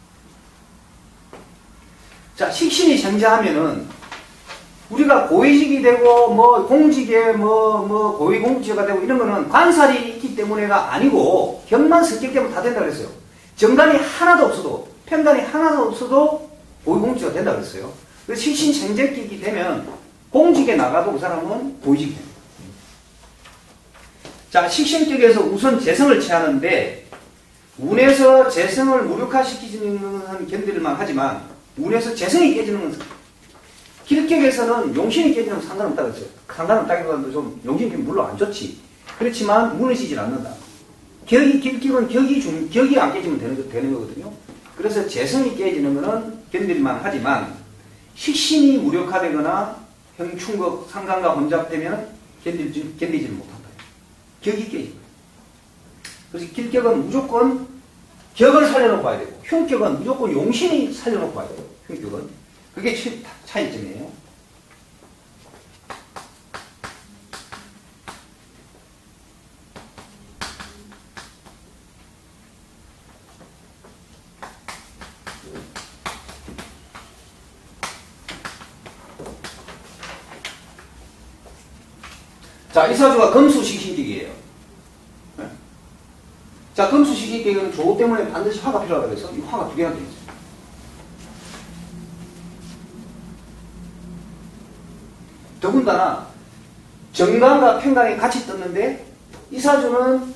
자, 식신이 생자하면은 우리가 고위직이 되고 뭐 공직에 뭐 뭐 고위공직자가 되고 이런 거는 관살이 있기 때문에가 아니고 격만 성격 때문에 다 된다 그랬어요. 정관이 하나도 없어도 편관이 하나도 없어도 고위공직자가 된다 그랬어요. 그래서 식신생재격이 되면 공직에 나가도 그 사람은 고위직이 됩니다. 자, 식신격에서 우선 재성을 취하는데 운에서 재성을 무력화시키는 견딜만 하지만 운에서 재성이 깨지는 건 길격에서는 용신이 깨지면 상관없다고 했어요. 상관없다기보다는 좀 용신이 물론 안 좋지. 그렇지만 무너지질 않는다. 격이, 길격은 격이 중, 격이 안 깨지면 되는, 되는 거거든요. 그래서 재성이 깨지는 거는 견딜만 하지만 식신이 무력화되거나 형충격, 상관과 혼잡되면 견딜지, 견디지를 못한다. 격이 깨지고. 그래서 길격은 무조건 격을 살려놓고 와야 되고 흉격은 무조건 용신이 살려놓고 와야 돼요. 흉격은. 그게 차이점이에요. 자, 이 사주가 금수식신격이에요. 네? 자, 금수식신격은 조호 때문에 반드시 화가 필요하다고 해서 이 화가 두 개가 되어 있어요. 더군다나 정관과 편관이 같이 떴는데 이 사주는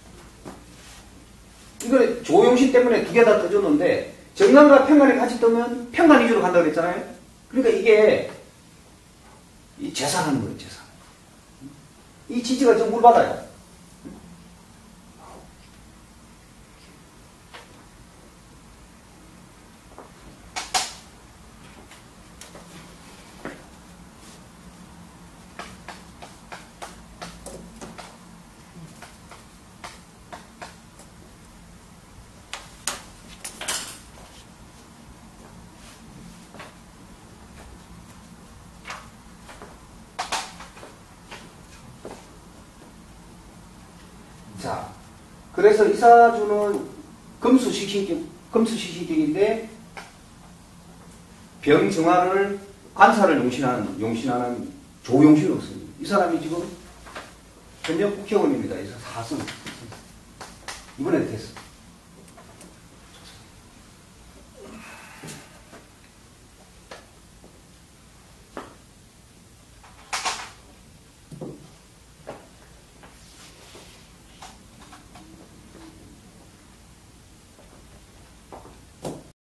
이걸 조용신 때문에 두 개 다 떠줬는데 정관과 편관이 같이 뜨면 편관 위주로 간다고 그랬잖아요. 그러니까 이게 이 재산하는 거예요. 재산. 이 지지가 좀 물받아요. 자, 그래서 이 사주는 금수식신격, 금수식신격인데 병정화를 관사를 용신하는, 용신하는 조용신으로 씁니다. 이 사람이 지금 현역 국회의원입니다. 그래서 사 승. 이번에 됐어.